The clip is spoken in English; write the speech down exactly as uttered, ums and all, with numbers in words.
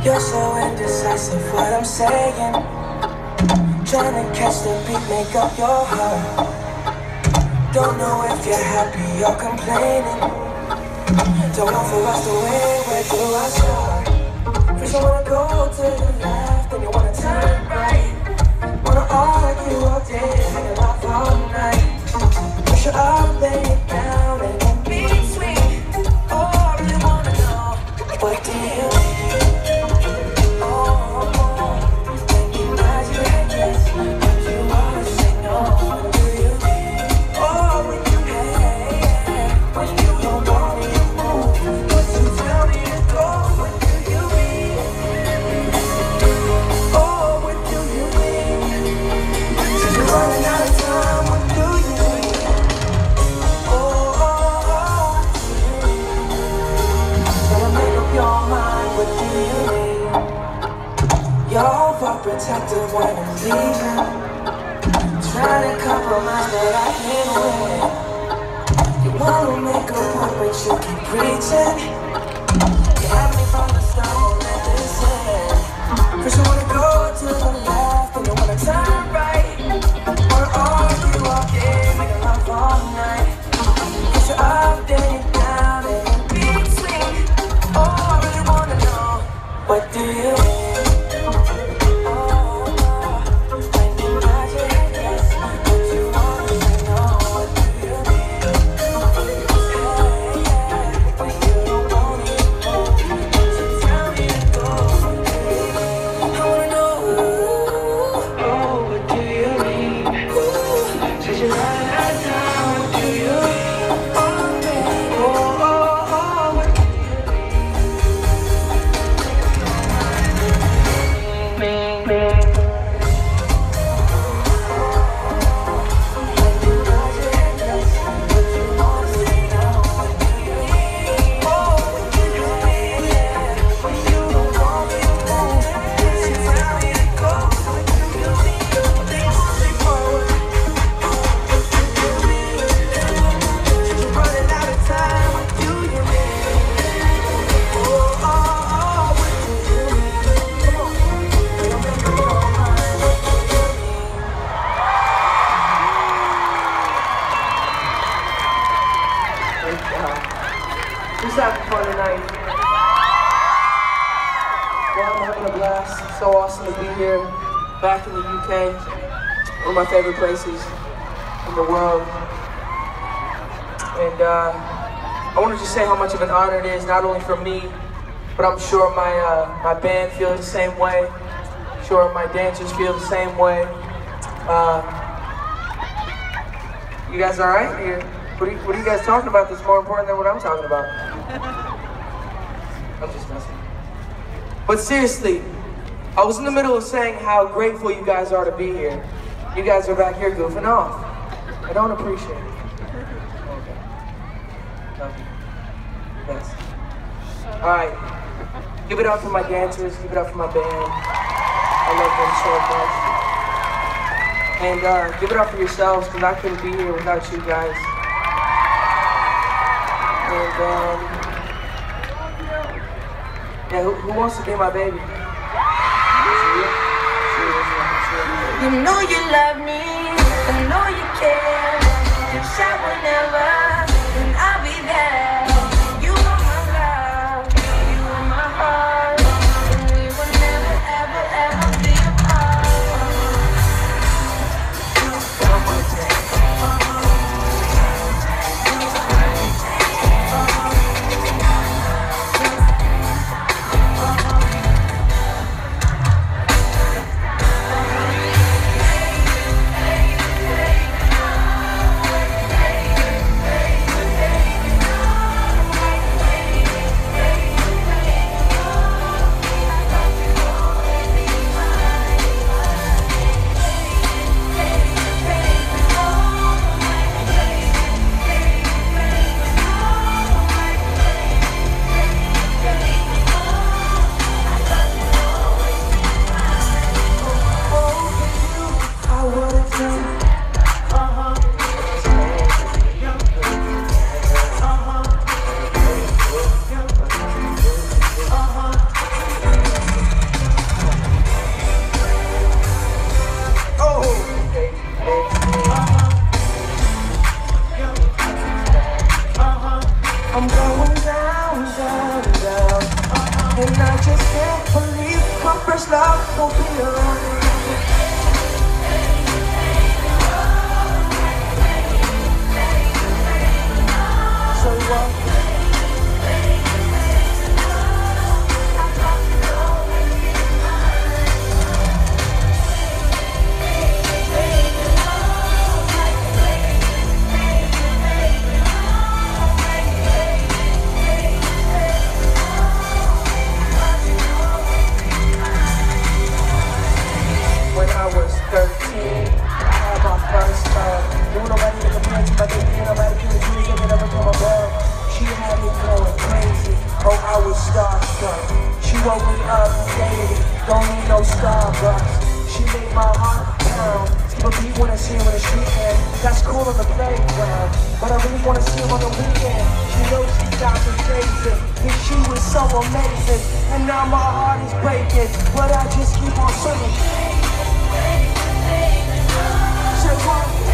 You're so indecisive, what I'm saying. Trying to catch the beat, make up your heart. Don't know if you're happy or complaining. Don't know for us to win, where do I start? First you wanna go to the left, then you wanna turn right. Wanna argue all day, make it laugh all night. Push it up, lay it down, and in between. Oh, I really wanna know, what do you mean? Oh, when you nod your head yes, but you wanna say no. What do you mean? Oh, when you hey, yeah, when you don't want me to move, but you tell me to go. What do you mean? Oh, what do you mean? Since you're running out of time, what do you mean? Oh, oh, oh, better make up your mind. What do you mean? You're overprotective when I'm leaving. Trying to compromise, but I can't win. You wanna make a point, but you keep preaching. You had me from the start, won't let this end. First you wanna go to the left, then you wanna turn right. Wanna argue all day, make a laugh all night. Push you up, then you down, and in between. Oh, I really wanna know, what do you mean? Just having fun tonight. Well, I'm having a blast. It's so awesome to be here, back in the U K, one of my favorite places in the world. And uh, I want to just say how much of an honor it is, not only for me, but I'm sure my uh, my band feels the same way. I'm sure my dancers feel the same way. Uh, you guys all right here? What are, you, what are you guys talking about that's more important than what I'm talking about? I'm just messing. But seriously, I was in the middle of saying how grateful you guys are to be here. You guys are back here goofing off. I don't appreciate it. Okay. Love you. Yes. All right. Give it up for my dancers. Give it up for my band. I love them so much. And uh, give it up for yourselves, because I couldn't be here without you guys. And, um, yeah, who, who wants to be my baby? You know you love me, I know you care. You shout whenever, and I'll be there. You are my love, you are my heart, and we will never, ever, ever be apart. And I just can't believe my first love will be alone. So what? When I was thirteen, I had my first love. There was nobody in the pants, but there was nobody in the jeans that could ever come above. She had me going crazy. Oh, I was starstruck. She woke me up daily. Don't need no Starbucks. She made my heart pound. Skip a beat when I see her in the street, and that's cool on the playground. But I really wanna see her on the weekend. She knows she got me crazy. And she was so amazing. And now my heart is breaking. But I just keep on singing. Say what?